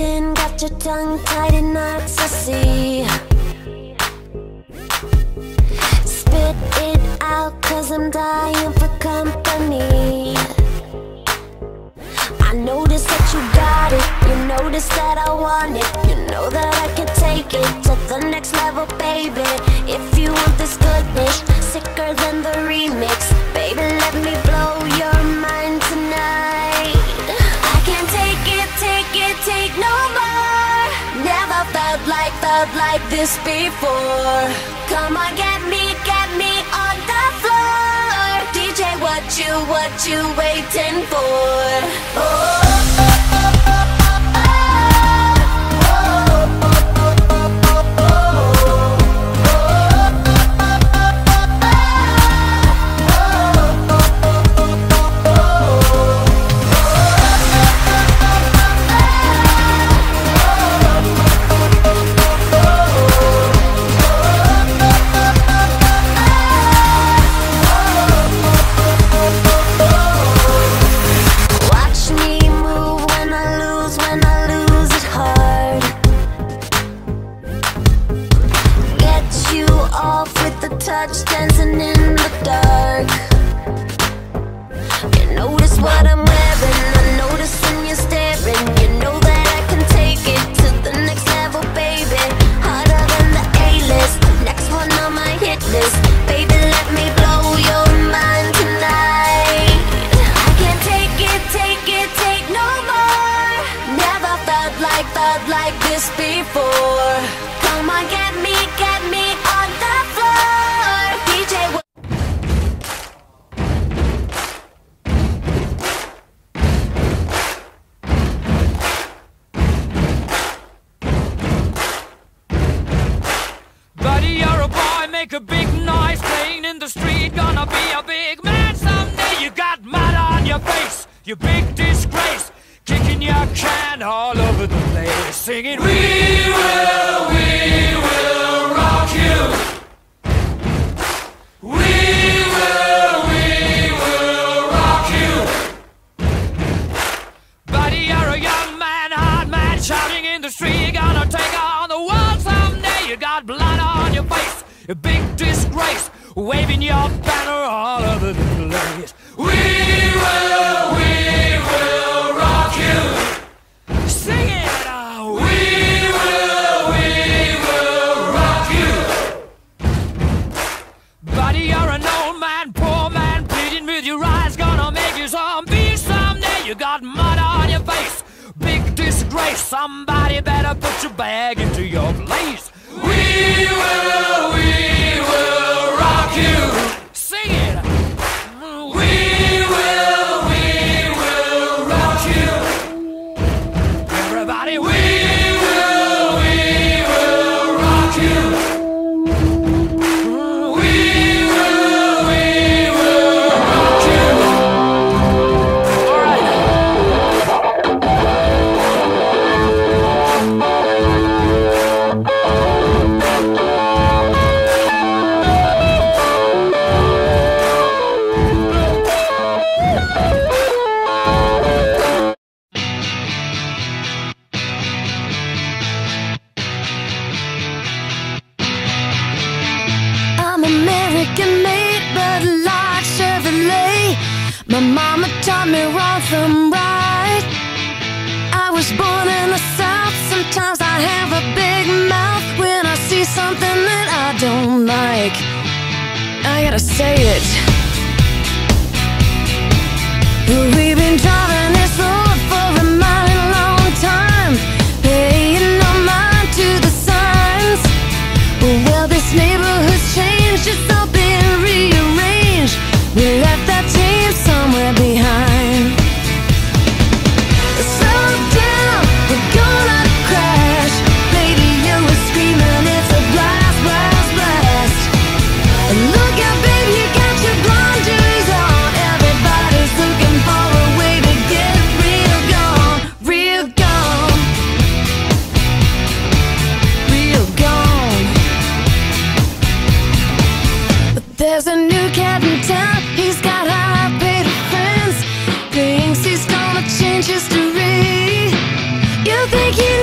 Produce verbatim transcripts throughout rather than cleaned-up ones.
waiting, got your tongue tied in knots, I see. Spit it out, cause I'm dying for company. I notice that you got it, you notice that I want it. You know that I can take it to the next level, baby. If you want this goodness, sicker than the remix, baby, let me blow your mind tonight. I can't take it, take it, take no more. Never felt like, felt like this before. Come on, get me, get me on the floor. D J, what you, what you waiting for? Oh. Touch dancing in the dark. You notice what I'm wearing, I notice when you're staring. You know that I can take it to the next level, baby. Harder than the A-list, next one on my hit list. Baby, let me blow your mind tonight. I can't take it, take it, take no more. Never felt like, felt like this before. Come on, get me, get me on the floor. Make a big noise playing in the street, gonna be a big man someday. You got mud on your face, you big disgrace, kicking your can all over the place, singing, we will, we will rock you. We will, we will rock you. Buddy, you're a young man, hard man, shouting in the street, gonna take on the world someday. You got blood on your face, a big disgrace, waving your banner all over the place. We will, we will rock you. Sing it out. We will, we will rock you. Buddy, you're an old man, poor man, pleading with your eyes, gonna make you zombie someday. You got mud on your face, big disgrace, somebody better put your bag into your place. We will, we will rock you. Sing it. We will, we will rock you. Everybody, we will, we will rock you. We will, we will rock you. All right. My mama taught me wrong from right. I was born in the South. Sometimes I have a big mouth when I see something that I don't like. I gotta say it. We've been driving this road for a mighty long time, paying no mind to the signs. Well, this neighborhood's changed, it's all been rearranged. We left that team somewhere behind. Slow down, we're gonna crash. Baby, you were screaming, it's a blast, blast, blast. And look out, babe, you got your blinders on. Everybody's looking for a way to get real gone, real gone, real gone. But there's a new cat in town. He's got high-paid friends, thinks he's gonna change history. You think he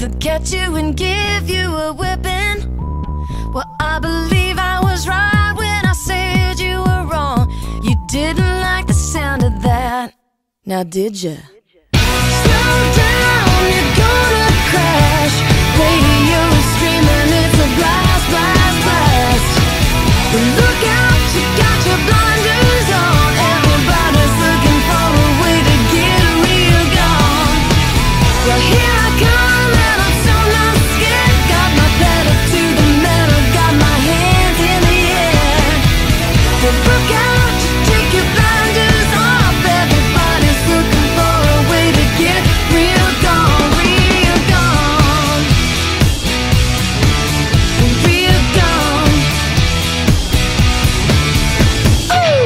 they'll get you and give you a whipping. Well, I believe I was right when I said you were wrong. You didn't like the sound of that, now did ya? Slow down, you're gonna crash. Radio is screaming, it's a blast, blast, blast. But look out, you got your blinders on. Everybody's looking for a way to get real gone. Well, here I come and I'm so not scared. Got my pedal to the metal, got my hands in the air. Well, look out, you take your blinders off. Everybody's looking for a way to get real gone, real gone, real gone. Ooh.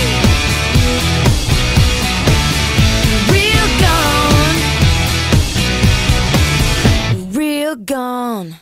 Real gone, real gone.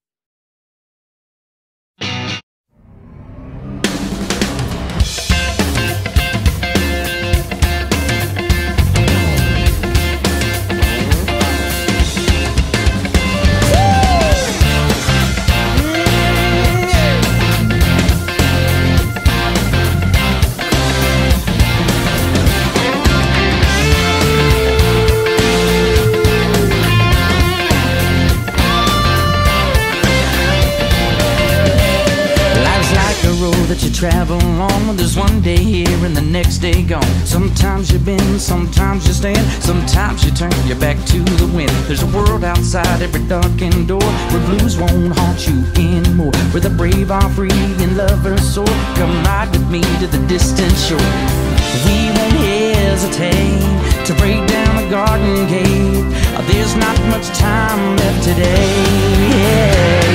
That you travel on, there's one day here and the next day gone. Sometimes you bend, sometimes you stand, sometimes you turn your back to the wind. There's a world outside every darkened door where blues won't haunt you anymore, where the brave are free and lovers soar. Come ride with me to the distant shore. We won't hesitate to break down the garden gate. There's not much time left today. Yeah.